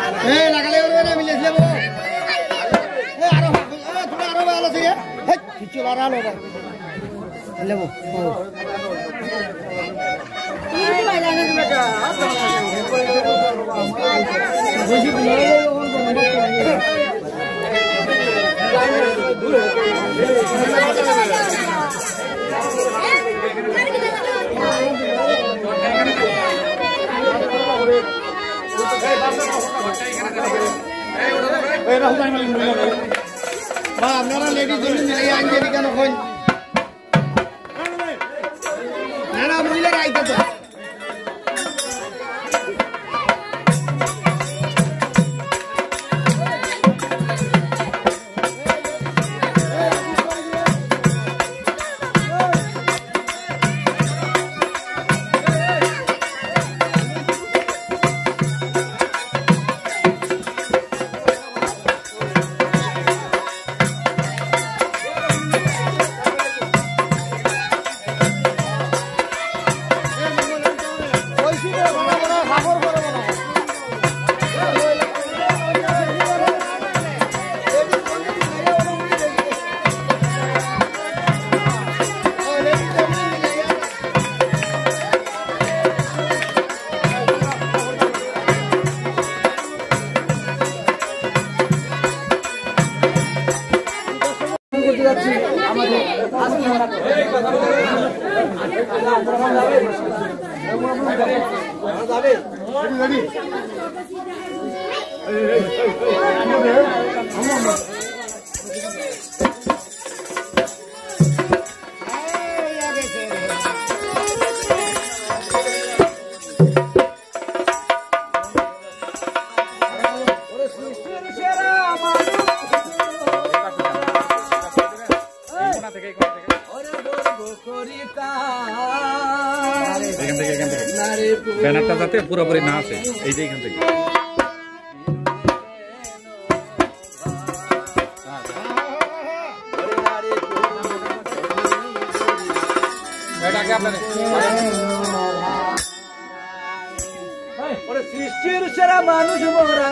লাগালে না মিলেছিলে বো আরো তুমি আরো ভালো আছে কিছু লড়া লো লেবো আপনারা লেডিস মিলিয়ে আনছেন কেন কই না মহিলারা আইতে তো ব্যানারটা যাতে পুরোপুরি না আসে এই যে এখান থেকে সৃষ্টির সেরা মানুষ মোরা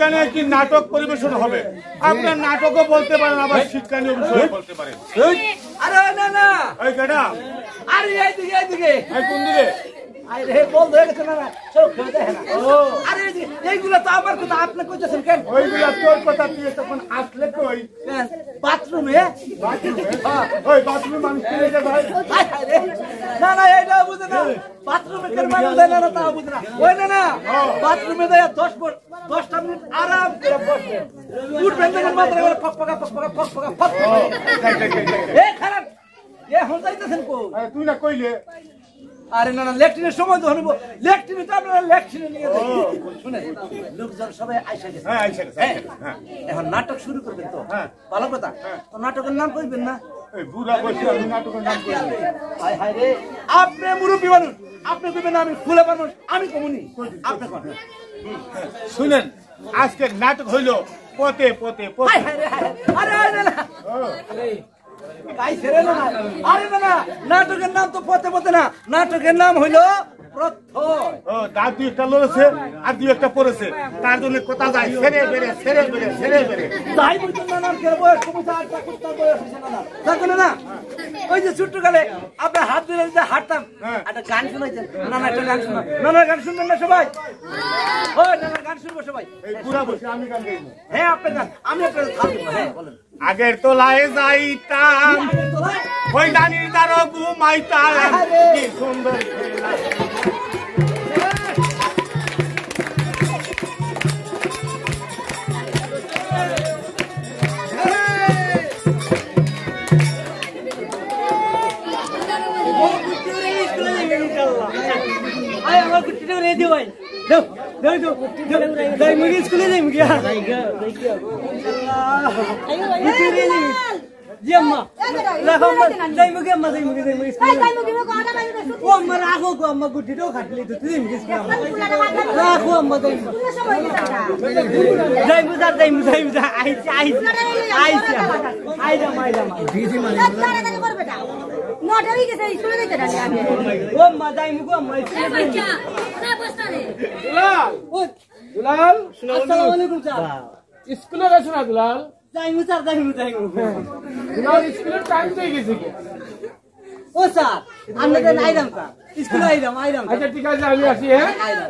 এখানে কি নাটক পরিবেশন হবে? আপনার নাটকও বলতে পারেন, আবার শিক্ষণীয় বিষয় বলতে পারেন। আরে না না, এই কেডা? আরে এইদিকে এইদিকে, এই কোন দিকে? আরে বল হয়ে গেছে না, চোখ খেয়ে দেখে না। আরে এইগুলা তো আমার কথা, আপনি কইতেছেন কেন? ওইগুলা তোর কথা, তুই তখন আসলে কই? বাথরুমে। ওই বাথরুমে মানুষ কি রেখে যায়? না না, এইটা বুঝে না, বাথরুমে কেন মানুষ দেয় না, তা বুঝে না। ওই না না, বাথরুমে দেয় 10টা মিনিট আরাম করে বসবে, উঠবেন দেখেন মাত্র ফক ফকা ফক ফকা ফক ফকা ফক। এ খারাপ, এ হন যাইতেছেন কই? তুই না কইলে? আরে না না, লেট্রিনের সময় তো হইব, লেট্রিনে তো আপনারা লেট্রিনে নিয়ে যাই। শুনে লোকজন সবাই আইসা গেছে। হ্যাঁ আইসা গেছে। হ্যাঁ, এখন নাটক শুরু করবেন তো? হ্যাঁ, ভালো কথা। তো নাটকের নাম কইবেন না? এই বুড়া বসে আমি নাটকের নাম কই? হায় হায় রে, আপনি মুরব্বী মানুষ, আপনি কইবেন আমি ফুলে মানুষ, আমি কমুনি, আপনি কোন? শুনেন, আজকে নাটক হইলো পথে পথে পথে। হায় হায় রে, আরে আরে না কাই ছেড়ে না, আরে না না, নাটকের নাম তো পথে পথে না, নাটকের নাম হইলো প্রত্যয়। দাঁত দুই একটা লড়েছে আর দুই একটা পড়েছে, তার জন্য কথা যায় সেরে বেড়ে সেরে বেড়ে সেরে বেড়ে। তাই বুঝছেন না, নাম কেন বয়স কমেছে, 8টা কুত্তার বয়স হয়েছে না, তার না। ওই যে ছোট্ট কালে আপনার হাত ধরে যে হাঁটতাম, একটা গান শোনাইছেন না, না একটা গান শোনা, না না গান শুনবেন না সবাই? ও না না, গান শুনবো সবাই। এই বুড়া বসে আমি গান গাইবো। হ্যাঁ আপনার গান, আমি আপনার থাম দেবো। হ্যাঁ বলেন। আগের তোলায় যাইতাম, ওই দানির দ্বারা ঘুমাইতাম, কি সুন্দর খেলা। আমার কুটিটা রে দিও ভাই, দাও দাও দাও দাই মুগি স্কুলে যাই মুগি। জি আম্মা রাখো, আম্মা যাই মুগি, আম্মা যাই মুগি, যাই মুগি স্কুলে। ও আম্মা রাখো গো, আম্মা কুটিটাও খাটলি তো, তুই মুগি স্কুলে রাখো, আম্মা যাই যাই মুগি, যাই মুগি, যাই মুগি, আইছি আইছি আইছি আইরা মাইরা বিজি মানে নটারই গেছে স্কুলে যাইতে রানি আমি। ও আম্মা যাই মুগি, আম্মা স্কুলে যাই। না বসতা রে দুলাল, ও দুলাল, আসসালামু আলাইকুম স্যার। স্কুলে আছো না দুলাল? যাই মুগি স্যার, যাই মুগি, যাই মুগি। দুলাল স্কুলের টাইম তো হয়ে গেছে কি? ও স্যার, আমরা তো আইরাম স্যার, স্কুলে আইরাম আইরাম। আচ্ছা ঠিক আছে, আমি আসি। হ্যাঁ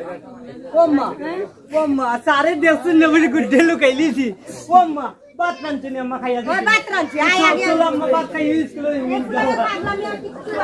ও আম্মা সারে দেখছেন না বুঝি গুড্ডে লুকাইলিছি। ও আম্মা বাত রাঁধছি না, আম্মা খাইয়া ওই বাত রাঁধছি, আই আগে চলো আম্মা বাত খাই স্কুলে আমি আর কিছু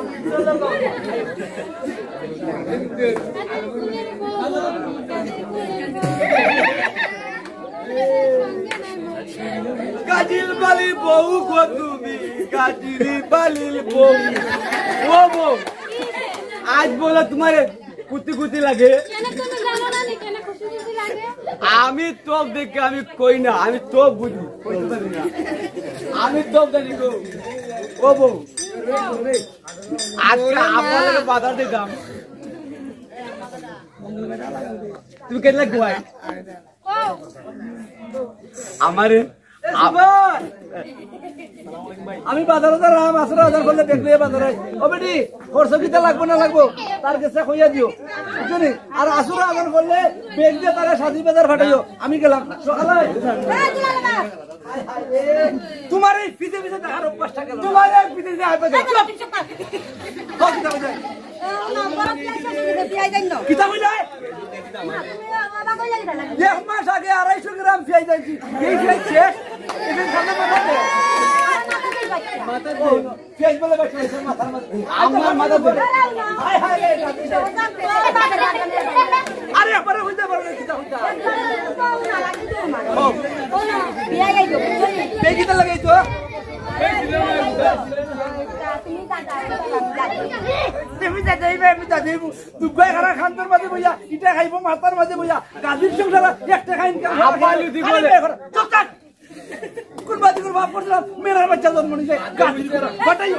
কাজিল বালির বউ গো তুমি, কাজিল বালির বউ। ও বউ, আজ বলে তোমার কুতি কুতি লাগে? কেন তুমি জানো না নি কেন খুশি খুশি লাগে? আমি তোপ দেখে আমি কই না, আমি তোপ বুঝি, কইতে পারি না, আমি তোপ জানি গো। ও বউ, আজকে আপনাদের বাজার দিতাম, তুমি কেন লাগবাই আমারে? আমি বাজারে যারাম, আসলে বাজার করলে দেখলে বাজারে ও বেটি খরচ কিতা লাগবো না লাগবো তার কাছে কইয়া দিও, বুঝলি? আর আসলে আদার করলে বেগ দিয়ে তারা সাজি বাজার ফাটাইও। আমি গেলাম সকালে। তোমার এই পিছে পিছে দেখার অভ্যাসটা গেল, তোমার এই পিছে যে আইবে কিতা কইলে? এক মাস আগে 250 গ্রাম পেঁয়াজ আনছি, এই পেঁয়াজ শেষ, এখানে খানা মাথাতে পেঁয়াজ বলে বাচ্চা মাথার মধ্যে আমার মাথা ধরে। আরে আবার হইতে পারে না, কিতা হইতা পেঁয়াজটা লাগাই তো দুবাই খানা খান্তার মাঝে বইয়া ইটা খাইব, মাথার মাঝে বইয়া গাজীর সংসার একটা খাইন কোন বাদি করে বাপ করছিলাম, মেয়ের বাচ্চা জন্ম নিছে গাজীর ফাটাইও।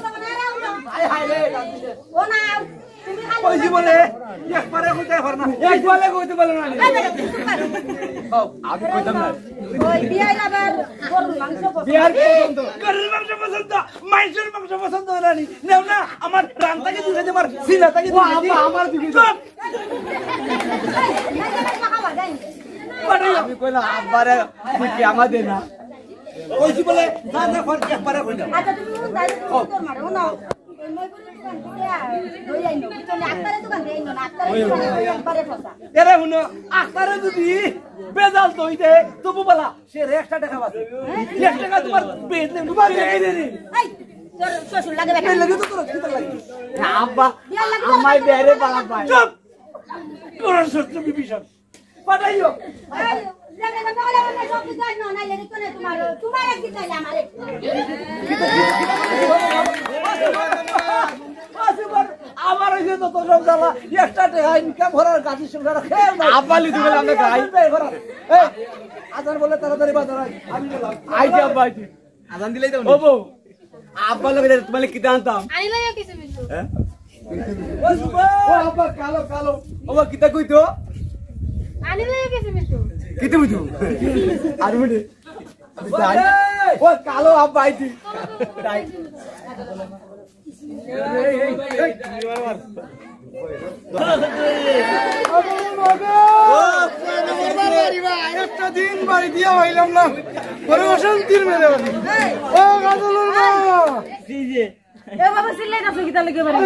ওই জীবনে একবারে কইতে পারে না, একবারে কইতে পারে না। আমি কইতাম না বিহার পছন্দ, গরুর মাংস পছন্দ, মাইসের মাংস পছন্দ রানি নেও না, আমার রান্তাকে দিবে, আমার সিনাটাকে দিবে, আমার দিবে। আমি কইলাম আব্বারে কি আমাদের না কইছি বলে না না ফর কে পারে কই না আচ্ছা তুমি তাই তোর মারো না ওই মইপুরের দোকান থেকে লই আইনো তুমি আক্তারের দোকান থেকে আইনো না আক্তারের একবারে ফসা এরে হুনো আক্তারে যদি বেজাল দই দে তবু বলা সে 1 টাকা পাবে 1 টাকা তোমার বেদ নে তোমার দেই দে এই তোর শ্বশুর লাগে বেটা লাগে তো তোর কি লাগে না আব্বা আমাই বেরে বালা পায় চুপ তোর সত্য বিভীষণ পাঠাইও লাগে না বলে না সব কিছু জানো না লেগে তো না তোমার এক দিন চাইলে আমারে আমার এই যে তো সব জ্বালা একটা টাকা ইনকাম করার গাছি সংসার খেয়ে না আব্বালি দিবেন আমরা গাই এই আজান বলে তাড়াতাড়ি বাজার আমি গেলাম আইটি আব্বা আইটি আজান দিলেই দাও ও বউ আব্বা লগে তোমালে কি জানতাম আনি লইও কিছু কিছু ও আব্বা কালো কালো ও কিতা কইতো আনি লইও কিছু কিছু কিতা বুঝু আর মিনিট ও কালো আব্বা আইটি তাই একটা দিন বাড়ি দিয়া হইলাম না পরে অশান্তির মেরে ও গাজলের মা এ বাবা সিলাই না সুগিতা লাগে বাড়ি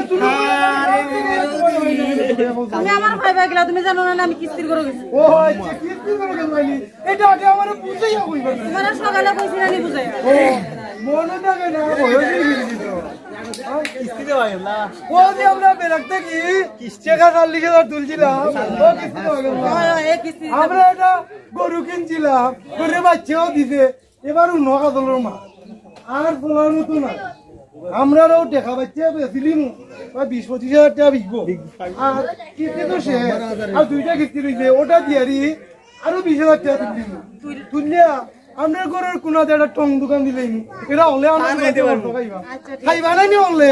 তুমি আমার ভাই ভাই গলা তুমি জানো না আমি কিস্তির করে গেছি ও আচ্ছা কিস্তি করে গেলি এটা আগে আমারে বুঝাইয়া কইবা তোমার সকালে কইছি না নি বুঝাই ও মনে থাকে না হয়ে গেছি তো কিস্তি দেওয়া গেল না ও যে আমরা বেরাকতে কি কিস্তি কাটার লিখে তুলছিলাম ও কিস্তি হয়ে গেল এই কিস্তি আমরা এটা গরু কিনছিলাম গরুর বাচ্চাও দিছে এবার নকা দলের মা আর বলার মতো না আমরাও দেখা বাচ্চা বেছিলিম 20-25 হাজার টাকা বিকবো আর কিস্তি তো শেষ আর 2টা কিস্তি রয়েছে ওটা দিয়ারি আরো 20,000 টাকা তুললিয়া আমরা ঘরের কোনাতে একটা টং দোকান দিলেই এটা হলে আমরা খাইবা না নি হলে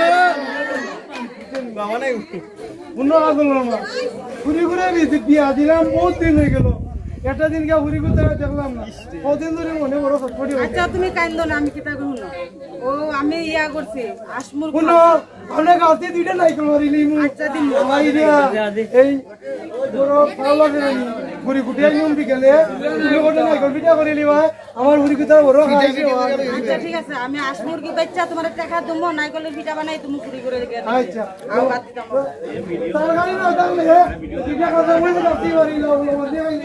ঘুরি ঘুরে বিয়া দিলাম বহুত দিন হয়ে গেল একটা দিন কে ঘুরি ঘুরতে দেখলাম না কদিন ধরে মনে বড় ছটফটি আচ্ছা তুমি কাইন্দো না আমি কিতা কইব না ও আমি ইয়া করছি আসমুর শুনো আমরা গাছে 2টা নাইকেল মারিলি আচ্ছা দিন এই বড় ভালো লাগে না ঘুরি ঘুরে নিয়ম বিকেলে তুমি ওটা নাইকেল পিঠা করিলি ভাই আমার ঘুরি ঘুরতে বড় খাইছে আচ্ছা ঠিক আছে আমি আসমুর কি বাচ্চা তোমার টাকা দেবো নাইকলের পিঠা বানাই তুমি ঘুরি করে গেলে আচ্ছা আর বাদ দিতাম তার গাড়ি না তাহলে পিঠা কথা বলে গাছি মারিল ওগুলো মধ্যে খাইলি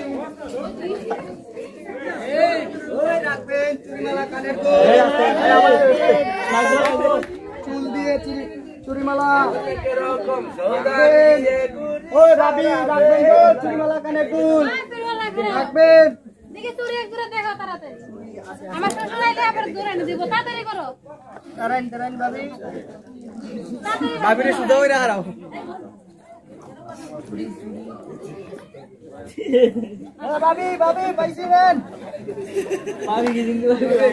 চুল দিয়ে চুরিমালা ওই রাবি রাখবেন চুরিমালা কানে দুল রাখবেন দেখি তোর এক দূরে দেখো তাড়াতাড়ি আমার শ্বশুর আইলে আবার দূরে এনে দিব তাড়াতাড়ি করো দাঁড়ান ভাবি ভাবিরে সুদা হইরা হারাও ভাবি ভাবি পাইছিলেন ভাবি কি জিন্দু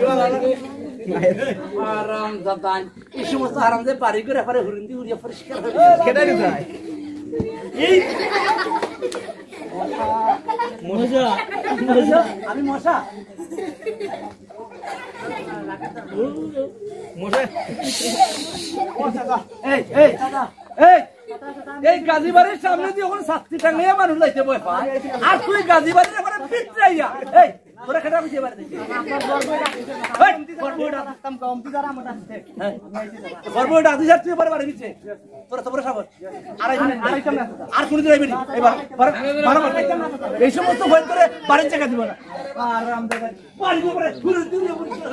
আরাম জাতান এই সমস্ত আরাম যে পারি করে পারে হুরুন্দি উড়িয়া পরিষ্কার কেডা নি ভাই এই মজা মজা আমি মশা মশা এই এই এই এই গাজীবাড়ির সামনে দিয়ে ওখানে ছাত্রী টাঙ্গাইয়া মানুষ লাইতে বয় পায় আর তুই গাজীবাড়ির এবারে পিটরাইয়া এই তোরা খেটা আমি যেবারে দেখি বরবইটা আদি যাচ্ছি এবারে বাড়ি দিচ্ছে তোরা তো বড় সাবর আর কোনদিন আইবি না এবার এই সমস্ত ভয় করে বাড়ির জায়গা দিব না আর আমাদের বাড়ি দিয়ে পরে ঘুরে দিয়ে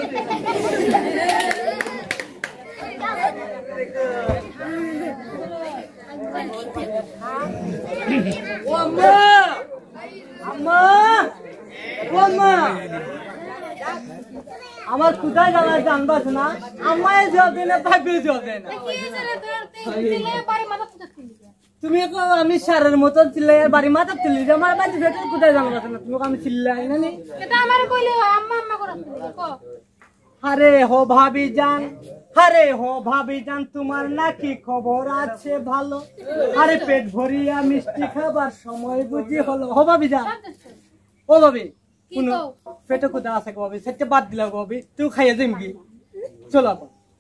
ও আম্মা আম্মা ও আম্মা আমার কোথায় যাওয়া জানবাস না আম্মায় যাবে না ভাবি যাবে না কি হইছে তোর তিলে বাড়ি মাথা পুতাছিস তুমি আমি সারের মতন চিল্লাই বাড়ি মাথা তুলি আমার বাড়ি ভেতর কোথায় জানবাস না তুমি আমি চিল্লাই না নি এটা আমারে কইলে হয় আম্মা আম্মা করে কো আরে হো ভাবি জান আরে হো ভাবি জান তোমার নাকি খবর আছে ভালো আরে পেট ভরিয়া মিষ্টি খাবার সময় বুঝি হলো হো ভাবি জান ও ভাবি শুনো পেটে কোথা আছে ভাবি সেটা বাদ দিলা ভাবি তুই খাইয়া যাইম কি চলো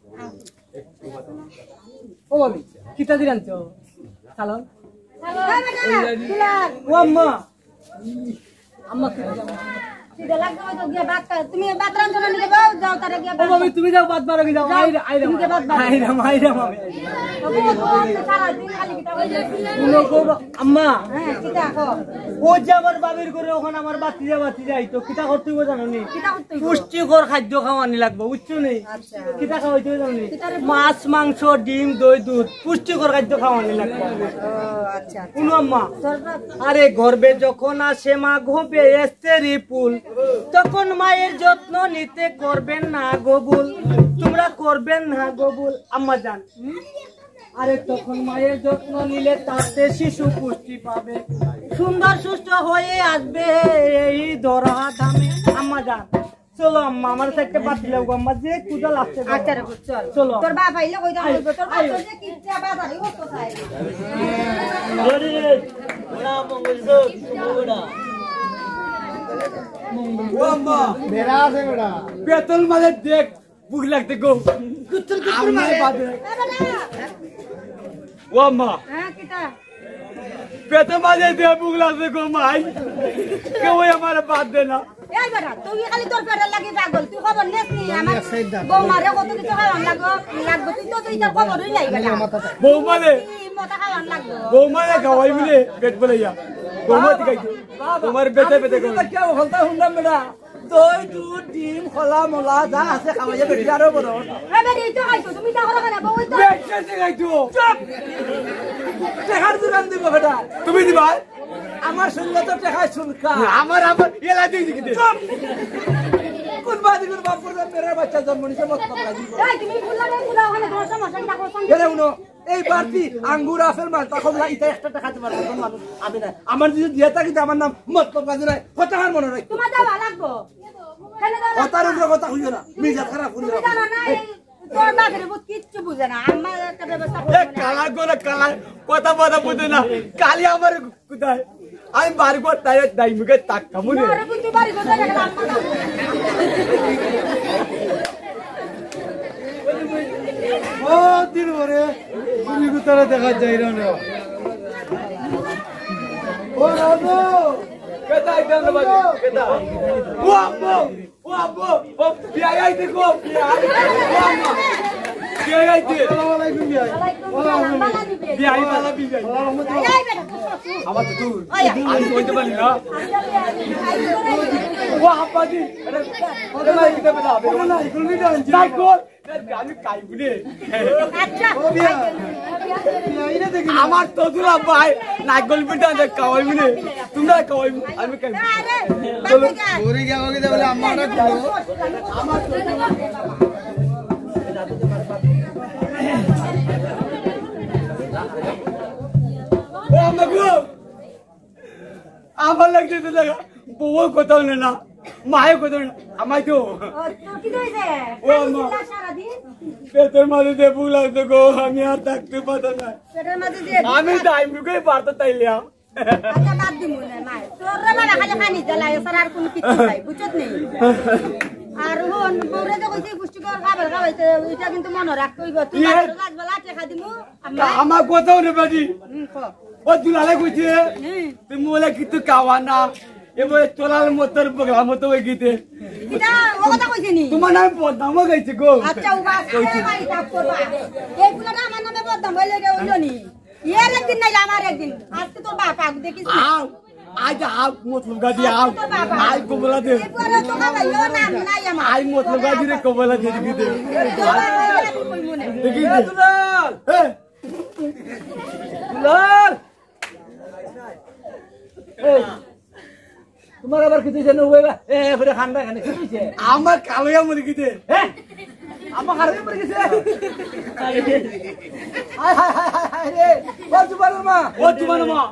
ও ভাবি কিতা দিলাম তো চালন ও আম্মা আম্মা কি যাও সিধা লাগবে তো গিয়া বাত কর তুমি বাত রান্ধনা নিয়ে যাও যাও তারে গিয়া ও মামি তুমি যাও বাদ মারো কি যাও আইরা তুমি বাত মারো আইরা মামি সারা দিন খালি কিটা হইছে শুনো গো আম্মা হ্যাঁ কিটা কো ও যে আমার বাবির করে ওখানে আমার বাতি যাই তো কিটা করতে হইব জানো নি কিটা করতে হইব? পুষ্টিকর খাদ্য খাওয়ানি লাগবে বুঝছো নি আচ্ছা কিটা খাওয়াইতে হইব জানো নি কিটারে মাছ মাংস ডিম দই দুধ পুষ্টিকর খাদ্য খাওয়ানি লাগবে ও আচ্ছা শুনো আম্মা সরকার আরে গর্বে যখন আসে মা ঘোপে এস্তেরি পুল তখন মায়ের যত্ন নিতে করবেন না গবুল তোমরা করবেন না গবুল আম্মা জান আরে তখন মায়ের যত্ন নিলে তাতে শিশু পুষ্টি পাবে সুন্দর সুস্থ হয়ে আসবে এই ধরা ধামে আম্মা জান চলো আম্মা আমার সাইডে পাতি লাগবো আম্মা যে কুদা লাগছে আচ্ছা রে চল চলো। তোর বাপ আইলে কইতা আয়, বলবো তোর বাপ আয়। যে কিটা বাজারে ও তো চাই বেতন মানে দেখ বুক লাগতে গো আমার বাদে ও আম্মা হ্যাঁ কিটা বেতন মানে দেখ বুক লাগতে গো মাই কেউ আমার বাদ দে না এই বেটা তুই খালি তোর পেটে লাগি পাগল তুই খবর নেস নি আমার বৌমারে কত কিছু খাওয়ান লাগবে তুই তো তুই তার খবরই নাই বেটা বউ মানে তুই মতা খাওয়ান লাগবে বউ মানে খাওয়াই মিলে পেট বলে ইয়া বৌমা দিকাই তোমার বেতে বেতে গো কেউ হলতা হুন্ডাম বেটা দই দুধ ডিম খোলা মোলা যা আছে খাওয়াইয়া বেটি আরো বড় এই বেটি তো খাইছো তুমি তা করো কেন বউ তো বেটে দেখাই তো চুপ টেকার দোকান দিব বেটা তুমি দিবা আমার শুনলে তো টেকাই শুনকা আমার এলা দিই দিকে চুপ কোন বাদি কোন বাপ করে মেরে বাচ্চা জন্ম নিছে মত কথা দিব এই তুমি ফুলা ওখানে তোমার সমস্যা তা করছন এরে উনো এই বাড়তি আঙ্গুর আপেল মালটা কমলা ইটা একটা টাকা দিতে পারবে কোন মানুষ আমি না আমার যদি দিয়া থাকি আমার নাম মতলব কাজে নাই কথা আর মনে রাখ তোমার দাও লাগবো কেন দাও কথার উপরে কথা হইও না মিজা খারাপ হইও তুমি জানো না এই তোর বাপের বহুত কিচ্ছু বুঝে না আমার একটা ব্যবস্থা এ করবে না কালা গোলা কালা কথা কথা বুঝে না কালি আমার কোথায় আমি বাড়ি পর তাই দাই মুখে তাক কামুনে আরে তুই বাড়ি কোথায় গেলা আম্মা ও দিন ভরে তুমি কোথায় দেখা যায় না ও রাজু কেতা একদম না বাজে কেতা ও আব্বু ও বিয়াই আইতে গো বিয়াই ও আম্মা বিয়াই আইতে আসসালামু আলাইকুম ভাই বিয়াই বালা বিয়াই এই বেটা আমার তো তুই ওই আমি কইতে পারি না ও আব্বা জি আরে ভাই কিটা বেটা আবে না তুমি জানছি তাই কর আমি কাই বুনে আচ্ছা ও বিয়া আইনা দেখি আমার তো দুলা ভাই নাগল পিঠা দেখ কাওয়াই বুনে তোমরা কাওয়াই আমি কাই আরে চলো ওরে গিয়া ওকে বলে আম্মাটা খুলো ও আম্মা গো আমার লাগছে তো দেখা বউ কথা হলো না মায়ের কথা হলো না আমায় তো তো কি হইছে ও আম্মা। সারা দিন পেটের মাঝে দিয়ে ভুল লাগতো গো আমি আর থাকতে পারতাম না পেটের মধ্যে দিয়ে আমি টাইম ঢুকে পারতো তাইলে আচ্ছা বাদ দিমু না মাই তোর রে বাবা খালি খানি জ্বালাই স্যার আর কোনো কিছু নাই বুঝছত নেই আর হন বউরে তো কইছি পুষ্টিকর খাবার খাওয়াইতে এটা কিন্তু মনে রাখ কইব তুই রাজবেলা টাকা দিমু আম্মা আমার কথাও রে বাজি কো ও দুলালে কইছে তুমি বলে কিন্তু খাওয়া না এবারে চলার মতর বগলা মতো হয়ে গিতে এটা ও কথা কইছি নি তোমার নাম বদনামও গাইছে গো আচ্ছা ও বাস বাড়ি তাপ করবা এই ফুলটা আমার নামে বদনাম হইলে রে হইলো নি এর একদিন নাই আমার একদিন আজকে তোর বাপ আগ দেখিস আও আজ আও মতলব গাদি আও আই কবলা দে এবারে তো বাবা ইও নাম নাই আমার আই মতলব গাদি রে কবলা দে দিতে তোর বাবা আমি কইমু না দেখি দে দুলাল এ দুলাল এই তোমার আবার কিছু জানো ওইবা এ ফেরে খান্ডা খানে কি হইছে আমার কালোয়া মরে গিতে হ্যাঁ আমার কালোয়া মরে গেছে হাই হাই হাই হাই রে ও জুবানের মা ও জুবানের মা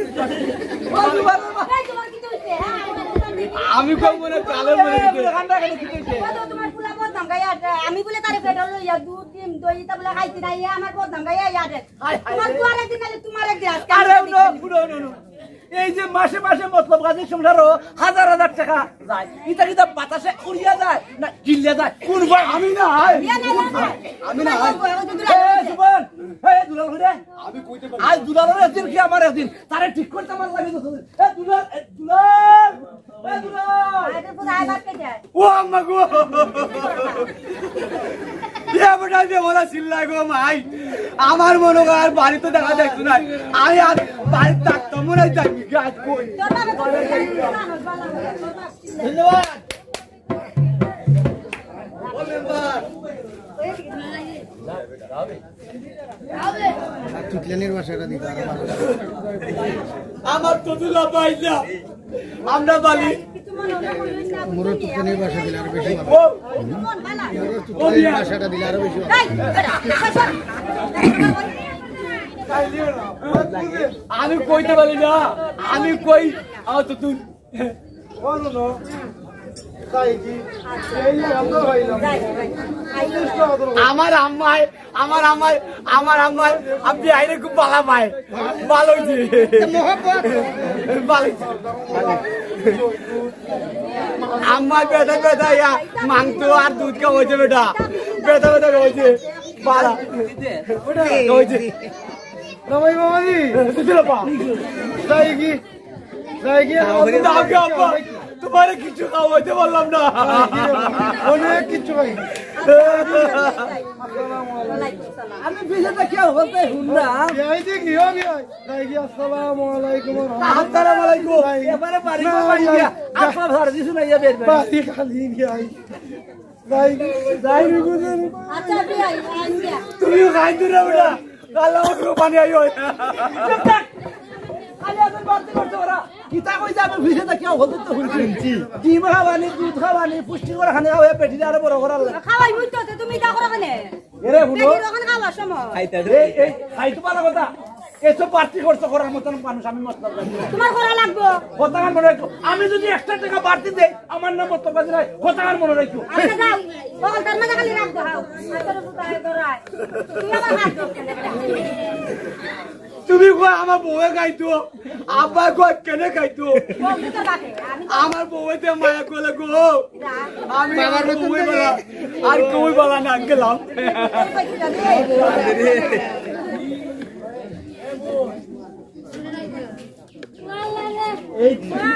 এই তোমার কি হইছে হ্যাঁ আমি কম মনে কালো মরে গিতে খান্ডা খানে কি হইছে তোমার ফুলা বদনাম গাইয়া আমি বলে তারে পেট্রোল লইয়া দুধ ডিম দই তা বলে খাইছি না আমার বদনাম গাইয়া ইয়ারে তোমার তো আরেকদিন খালি তোমার একদিন আজকে আরে নো এই যে মাসে মাসে মতলব গাছের সংসারও হাজার হাজার টাকা যায় ইটা কিটা বাতাসে উড়িয়া যায় না গিলিয়া যায় কোন ভাই আমি না আমি না সুবন হে দুলাল হইরে আমি কইতে পারি আজ দুলালের একদিন কি আমার একদিন তারে ঠিক করতে আমার লাগে তো এ দুলাল আইতে পুরো আইবার কে যায় ও আম্মা গো ইয়া বড়া দিয়ে বলা চিল্লাই গো মাই আমার মনে হয় আর বাড়ি তো দেখা যাচ্ছে না আমি আর বাড়ি থাকতাম মনে হয় যাবি গাছ কই তোর নামে ধন্যবাদ আমার তো দুলা পাইলা আমরা বালি কিছু মনে হলো কইছ না মোর তুকানের ভাষা দিলে আরো বেশি ও কোন বালা মোর তুকানের ভাষাটা দিলে আরো বেশি এই আমি কইতে পারি না আমি কই আও তো তুই বলো না তাই কি এই আমরা হইলাম আমার আম্মাই আপনি আইরে খুব ভালো পায় ভালো হইছে ভালো হইছে আম্মা বেটা ইয়া মাংস আর দুধ কা হইছে বেটা হইছে ভালো হইছে রামাই মামাজি দিদিরা পা তাই কি দাও কে আব্বা তোমারে কিছু খাওয়াইতে বললাম না অনেক কিছু ভাই আমি বিজেটা কি বলতে হুন্ডা এই যে কি হবে তাই কি আসসালামু আলাইকুম আসসালামু আলাইকুম এবারে বাড়ি গিয়া আপা ধরে দিছ না ইয়া বের বাড়ি খালি ভাই যাই বুঝেন আচ্ছা ভাই আইয়া তুমি খাই দিরা বেটা আল্লাহ ওর পানি আইও খালি আমি বাড়তে করতে ওরা কিতা কইছে আমি বিজেটা কি বলতে তো শুনছি ডিম খাওয়ানি দুধ খাওয়ানি পুষ্টিকর খানা খাওয়া পেটিতে আরো বড় করার লাগে খাওয়াই বুঝতো তুমি দা করো কেন এরে হুনো দেখি যখন খাওয়ার সময় এই খাইতে পারা কথা এসব পার্টি করতে করার মতন মানুষ আমি মতলব করি তোমার করা লাগবো কথার মনে রাখো আমি যদি এক্সট্রা টাকা বাড়তি দেই আমার নাম মতলব কাজ নাই কথার মনে রাখো আচ্ছা যাও বল তার মাঝে খালি রাখবো হাও আচ্ছা বুকায় দরাই তুই আমার হাত ধর কেন তুমি কই আমার বউয়ে খাইতো আব্বা কই কেনে খাইতো বল তো বাকে আমি আমার বউতে মায়া কইলে গো আমি আমার বউয়ে বলা আর কই বলা না গেলাম এই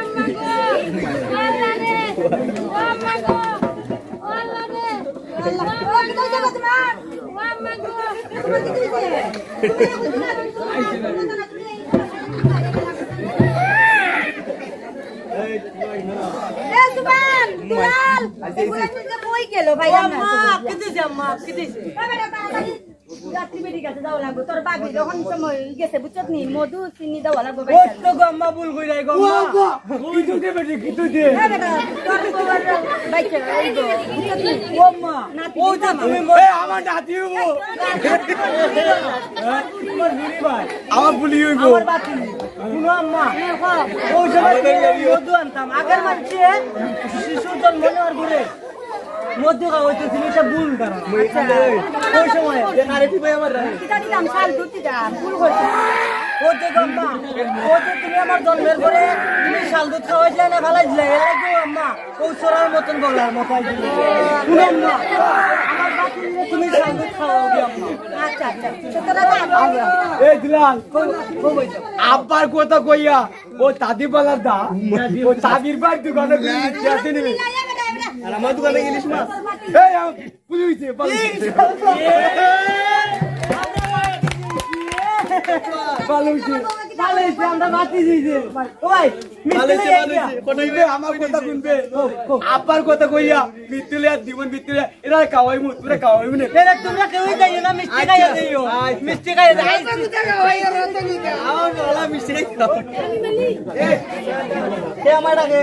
সুবান দুলাল এগুলা থেকে বই গেল ভাই আম্মা কিদিছে আম্মা কিদিছে বেটা তাড়াতাড়ি রাত্রি বেরি গেছে যাও লাগবে তোর বাবি যখন সময় গেছে বুঝছত নি মধু চিনি দাও লাগবে ভাই তো গম্মা ভুল কই যাই গম্মা কিছু দে বেটি কিছু দে বেটা তোর বাবার বাইকে এই গো বুঝছত নি গম্মা ও তো তুমি আমার নাতি হইবো তোমার নুরি ভাই আমার বুলি হইবো আমার বাতি শুনো আম্মা ওই সময় মধু আনতাম আগের মাঝে শিশুর জন্ম নেওয়ার ঘুরে মধু খাওয়াইতে জিনিসটা ভুল করা ওই সময় আরে তুই আমার কিটা দিলাম শাল দুটি দাম ভুল করছে ও যে গম্মা ও যে তুমি আমার জন্মের পরে তুমি শাল দুধ খাওয়াইছিলে না খালাইছিলে এর লাগে আম্মা ও সোরার মতন বলার মতো শুনো আম্মা আমার বাকি তুমি শাল দুধ খাওয়াও দি আম্মা আচ্ছা আচ্ছা তোরা না এই দিলাল আব্বার কথা কইয়া ও দাদি বলার দা ও দাদির বাড়ি দোকানে যাতে নিবি আর আমার দোকানে ইলিশ মাছ এই পুলি হইছে আব্বার কথা কইয়া মৃত্যুলে আর জীবন মৃত্যুলে এরা খাওয়াই মুতুরে খাওয়াই না তুমি কেউ যাইও না মিষ্টি খাইয়া দিও মিষ্টি খাইয়া দাও আমার বলা মিষ্টি খাও এ আমার ডাকে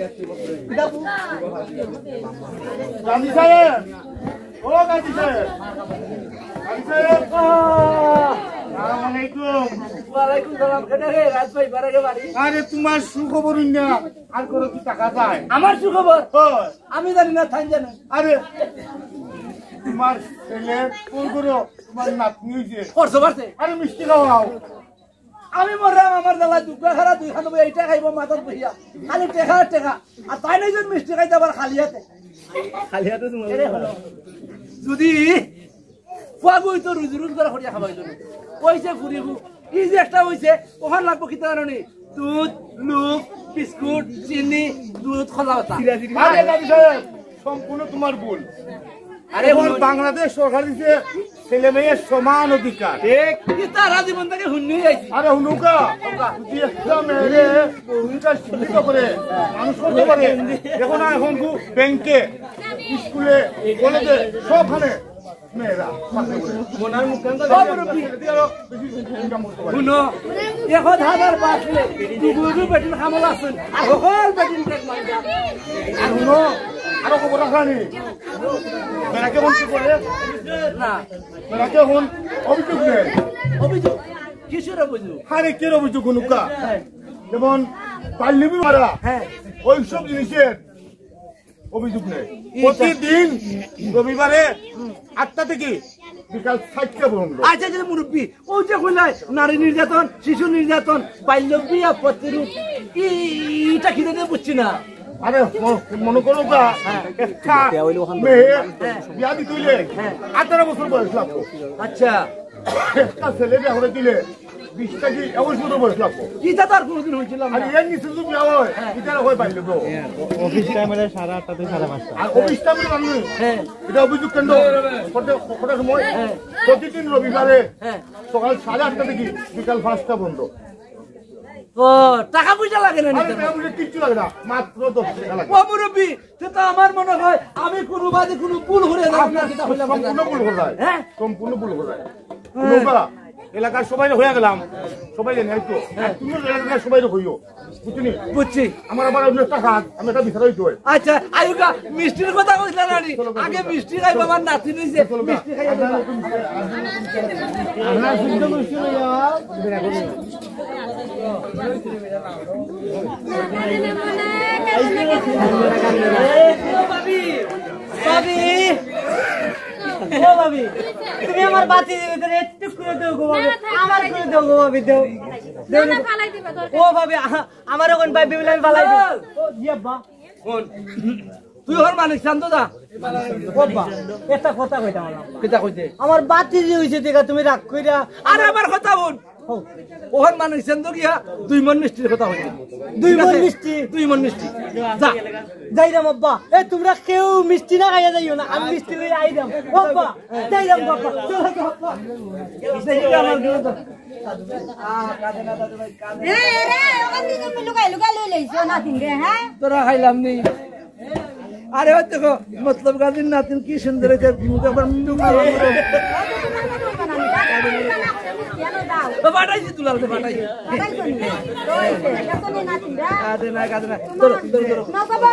গান্ধী সাহেব ও গান্ধী সাহেব আরে তোমার সুখবর না আর কোনো কি টাকা যায় আমার সুখবর আমি জানি না থাই জানো আরে তোমার ছেলে কোন করো তোমার নাতনি হয়েছে করছো পারছে আরে মিষ্টি খাওয়াও আমি মরলাম আমার জ্বালা দুটো খারা দুই খান এইটা খাইব মাথার বহিয়া খালি টেকা টেকা আর তাই নাই যেন মিষ্টি খাইতে আবার খালি হাতে যদি ফুয়াগুই তো রুজি রুজ করে খড়িয়া খাবাই জন্য কইছে ঘুরিব ই যে একটা হইছে ওখান লাগবো কি জানি দুধ লুক বিস্কুট চিনি দুধ খোলা হতা আরে গাজী সাহেব সম্পূর্ণ তোমার ভুল। আরে এখন বাংলাদেশ সরকার দিছে ছেলে মেয়ের সমান অধিকার। তারা জীবন থেকে হুন্নি যাইছি আরে হুনুকা যদি একটা মেয়েরে বহুটা শিক্ষিত করে মানুষ করতে পারে, দেখো না এখন ব্যাংকে স্কুলে কলেজে সবখানে মেয়েরা চাকরি করে। শুনো 1000 বাঁচলে দুগুরু বেটিন খামল আছেন আর সকল বেটিন আর হুনো আরো খবর রাখানি মেয়েরাকে এখন কি করে না মেয়েরাকে এখন অভিযোগ নেই। অভিযোগ কিসের অভিযোগ? আরে কে অভিযোগ হুনুকা যেমন বাল্যবি মারা ওই সব জিনিসের অভিযোগ নেই। প্রতিদিন রবিবারে 8টা থেকে বিকাল 4টা পর্যন্ত। আচ্ছা যে মুরব্বী ও যে কইলাই নারী নির্যাতন শিশু নির্যাতন বাল্য বিয়া প্রতিরোধ এটা কি দেখে বুঝছি না। আরে মনে করো একটা মেয়ে বিয়া দিতে হইলে 18 বছর বয়স লাগতো। আচ্ছা একটা ছেলে বিয়া করে দিলে 20 থেকে 21 বছর বয়স লাগতো। এটা তো আর কোনোদিন হয়েছিল আর না। এর নিচে যদি বিয়া হয় এটা হয় বাল্য বিবাহ। অফিস টাইমে 8:30 থেকে 5:30 আর অফিস টাইমে জানি এটা অভিযোগ কেন্দ্র কটার সময় প্রতিদিন রবিবারে সকাল 8:30 থেকে বিকাল 5টা পর্যন্ত। ও টাকা পয়সা লাগে না আরে মেয়ে কিচ্ছু লাগে না, মাত্র 10 টাকা লাগে। ও মুরব্বী তো আমার মনে হয় আমি কোনো বাদে কোনো ভুল হয়ে যাব না কিটা হইলাম সম্পূর্ণ ভুল করে যায়। হ্যাঁ সম্পূর্ণ ভুল করে যায়। নৌকা এলাকার সবাই হয়ে গেলাম, সবাই জানি হয়তো তুমি এলাকার সবাই হইও বুঝছিনি। বুঝছি আমার আবার অন্য টাকা আমি এটা বিচার হইতে হয়। আচ্ছা আয়ুকা মিষ্টির কথা কইলা না নি আগে মিষ্টি খাইব আমার নাতি নিছে মিষ্টি খাইয়া দেবা আমরা শুদ্ধ মিষ্টি লইয়া তুমি আমার বাতি ভিতরে একটু করে দেও গো ভাবি, আমার করে দেও গো ভাবি, দেও দেও না। ও ভাবি আমার এখন ভাবি বলে আমি ফালাই দেব। ও জিয়াব্বা তুই ওর মালিক শান্ত দা বাবা একটা কথা কইতাম কিটা কইতে আমার বাতি যে হইছে দেখা তুমি রাগ কইরা আরে আমার কথা বল ওর মালিক শান্ত গিয়া 2 মণ মিষ্টির কথা কইতে 2 মণ মিষ্টি 2 মণ মিষ্টি যা যাইরাম আব্বা। এ তোমরা কেউ মিষ্টি না খাইয়া যাইও না, আমি মিষ্টি লই আইরাম বাবা। যাইরাম বাবা চলো তো বাবা। দেখি আমার দিও তো রে রে ওখান থেকে তুমি লুকাই লুকাই লই লইছো নাতিন রে। হ্যাঁ তোরা খাইলাম নি। আরে ওই দেখো মতলব গাজির নাতিন কি সুন্দর হয়েছে মুখে আবার মুন্ডু খাওয়া বাটাইছি তুলাল তো বাটাইছি আরে না কাজ না ধরো ধরো ধরো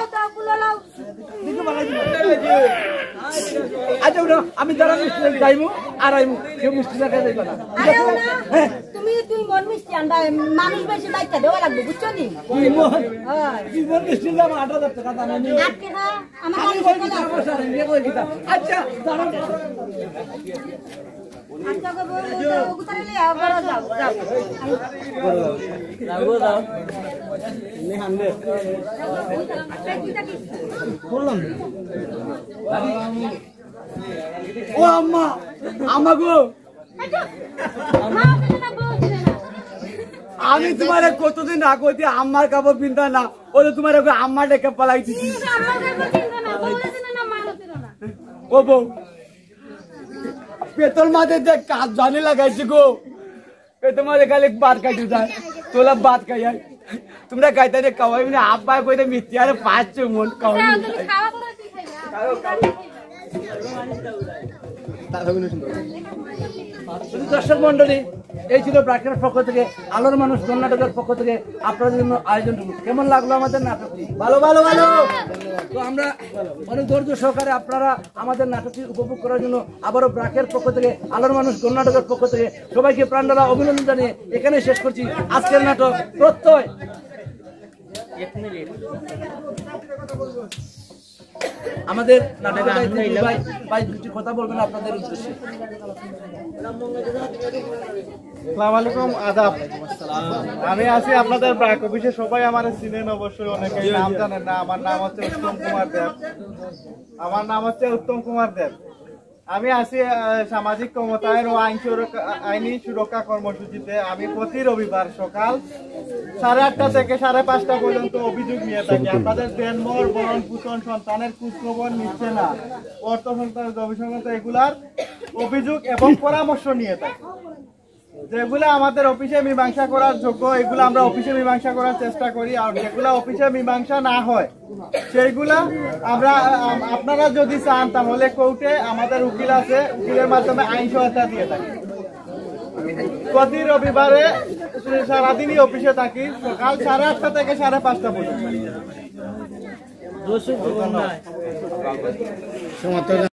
আচ্ছা ওটা আমি যারা মিষ্টি যাইমু আর আইমু কেউ মিষ্টি না খাই যাইবা না। তুমি তুই মন মিষ্টি আনবা, মানুষ বেশি দায়িত্ব দেওয়া লাগবে বুঝছো নি। কি মন মিষ্টি দাম 8000 টাকা দাম আমি আটকে খা আমার আমি কই দিতা পয়সা নিয়ে কই দিতা। আচ্ছা দাঁড়াও আচ্ছা গো উতারে লিয়া বড় যাও যাও যাও যাও নে হামলে বললাম ও আম্মা আম্মা গো আমি তোমার কতদিন আগে হইতে আম্মার কাপড় পিনতা না ওই তোমার আম্মা ডেকে পালাই দিছি। ও বউ পেতল মাঝে যে কাজ জানি লাগাইছি গো পেতল মাঝে খালি বাদ কাটি যায় তোলা বাদ খাই তোমরা খাইতে খাওয়াই মানে আব্বা কইতে মিথ্যে আর 5 মন খাওয়াই দর্শক মন্ডলী এই ছিল ব্রাকের পক্ষ থেকে আলোর মানুষ কর্ণাটকের পক্ষ থেকে আপনাদের জন্য আয়োজন। কেমন লাগলো আমাদের নাটকটি? ভালো ভালো ভালো। তো আমরা অনেক ধৈর্য সহকারে আপনারা আমাদের নাটকটি উপভোগ করার জন্য আবারও ব্রাকের পক্ষ থেকে আলোর মানুষ কর্ণাটকের পক্ষ থেকে সবাইকে প্রাণঢালা অভিনন্দন জানিয়ে এখানে শেষ করছি আজকের নাটক প্রত্যয়। আমাদের নাটকের ভাই দুটি কথা বলবেন আপনাদের উদ্দেশ্যে। আসসালামু আলাইকুম, আদাব। আমি আছি আপনাদের ব্র্যাক অফিসে, সবাই আমার চিনেন অবশ্যই, অনেকেই নাম জানেন না। আমার নাম হচ্ছে উত্তম কুমার দেব। আমি আছি সামাজিক ক্ষমতায়ন ও আইনি সুরক্ষা কর্মসূচিতে। আমি প্রতি রবিবার সকাল 8:30 থেকে 5:30 পর্যন্ত অভিযোগ নিয়ে থাকি। আপনাদের জন্মর বরণ পুষণ সন্তানের খোঁজখবর নিচ্ছে না, অর্থ সন্তান গবেষণা এগুলার অভিযোগ এবং পরামর্শ নিয়ে থাকি। যেগুলো আমাদের অফিসে মীমাংসা করার যোগ্য এগুলো আমরা অফিসে মীমাংসা করার চেষ্টা করি, আর যেগুলো অফিসে মীমাংসা না হয় সেইগুলা আমরা আপনারা যদি চান তাহলে কোর্টে আমাদের উকিল আছে, উকিলের মাধ্যমে আইন সহায়তা দিয়ে থাকি। প্রতি রবিবারে সারাদিনই অফিসে থাকি, সকাল 8:30 থেকে 5:30 পর্যন্ত। সমর্থন